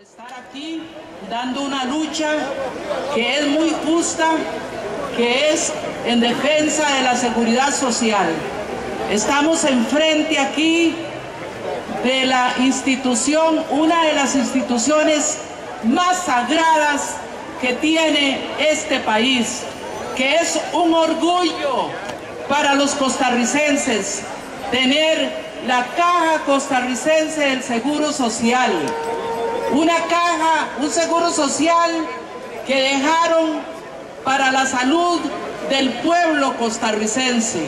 Estar aquí dando una lucha que es muy justa, que es en defensa de la seguridad social. Estamos enfrente aquí de la institución, una de las instituciones más sagradas que tiene este país, que es un orgullo para los costarricenses tener la Caja Costarricense del Seguro Social. Una caja, un seguro social que dejaron para la salud del pueblo costarricense.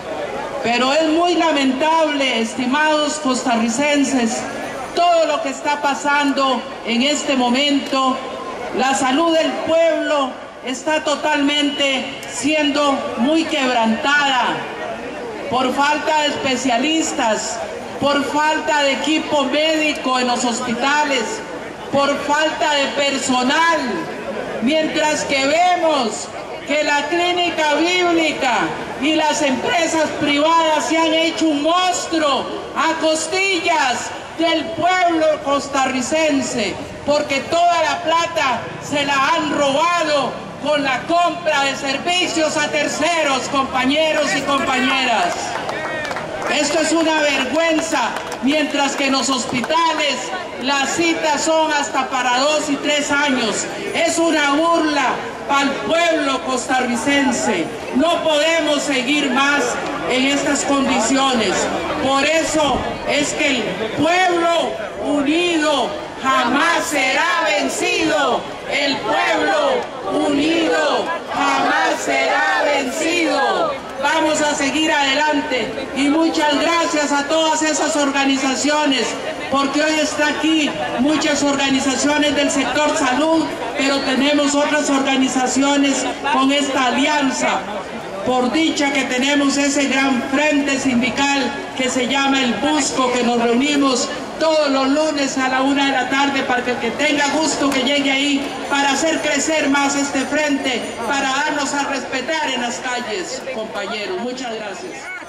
Pero es muy lamentable, estimados costarricenses, todo lo que está pasando en este momento. La salud del pueblo está totalmente siendo muy quebrantada por falta de especialistas, por falta de equipo médico en los hospitales, por falta de personal, mientras que vemos que la clínica bíblica y las empresas privadas se han hecho un monstruo a costillas del pueblo costarricense, porque toda la plata se la han robado con la compra de servicios a terceros, compañeros y compañeras. Esto es una vergüenza, mientras que en los hospitales las citas son hasta para 2 y 3 años. Es una burla para el pueblo costarricense. No podemos seguir más en estas condiciones. Por eso es que el pueblo unido jamás será vencido. El pueblo unido jamás será vencido. Vamos a seguir adelante y muchas gracias a todas esas organizaciones, porque hoy está aquí muchas organizaciones del sector salud, pero tenemos otras organizaciones con esta alianza. Por dicha que tenemos ese gran frente sindical que se llama el Busco, que nos reunimos todos los lunes a la 1 de la tarde para que el que tenga gusto que llegue ahí, para hacer crecer más este frente, para darnos a respetar en las calles, compañeros. Muchas gracias.